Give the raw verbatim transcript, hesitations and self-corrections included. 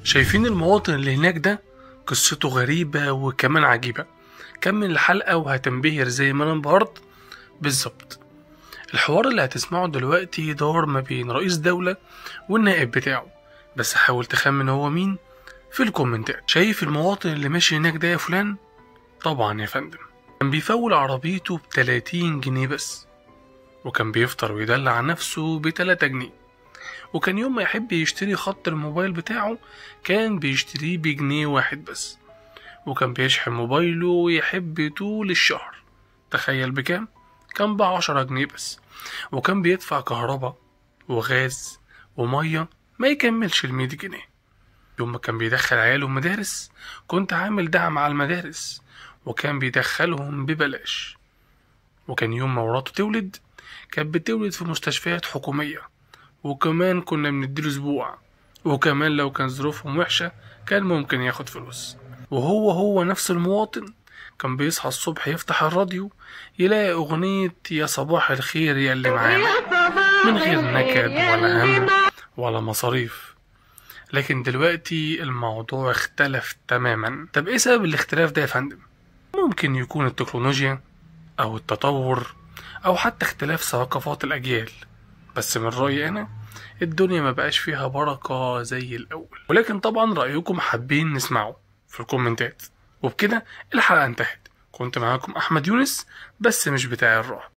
شايفين المواطن اللي هناك ده؟ قصته غريبة وكمان عجيبة. كمل الحلقة وهتنبهر زي ما انا انبهرت بالظبط. الحوار اللي هتسمعه دلوقتي دار ما بين رئيس دولة والنائب بتاعه، بس حاول تخمن هو مين في الكومنتات. شايف المواطن اللي ماشي هناك ده يا فلان؟ طبعا يا فندم، كان بيفول عربيته بتلاتين جنيه بس، وكان بيفطر ويدلع نفسه بتلاتة جنيه، وكان يوم ما يحب يشتري خط الموبايل بتاعه كان بيشتريه بجنيه واحد بس، وكان بيشحن موبايله ويحب طول الشهر. تخيل بكام؟ كان بعشرة جنيه بس، وكان بيدفع كهرباء وغاز ومية ما يكملش المية جنيه. يوم ما كان بيدخل عياله المدارس كنت عامل دعم على المدارس، وكان بيدخلهم ببلاش. وكان يوم ما مراته تولد كانت بتولد في مستشفيات حكومية، وكمان كنا بنديله اسبوع، وكمان لو كان ظروفهم وحشة كان ممكن ياخد فلوس. وهو هو نفس المواطن كان بيصحى الصبح يفتح الراديو يلاقي اغنية يا صباح الخير يا اللي معانا، من غير نكد ولا هم ولا مصاريف. لكن دلوقتي الموضوع اختلف تماما. طب ايه سبب الاختلاف ده يا فندم؟ ممكن يكون التكنولوجيا او التطور او حتى اختلاف ثقافات الاجيال، بس من رأيي أنا الدنيا ما بقاش فيها بركة زي الأول. ولكن طبعا رأيكم حابين نسمعه في الكومنتات. وبكده الحلقة انتهت. كنت معاكم أحمد يونس، بس مش بتاع الرعب.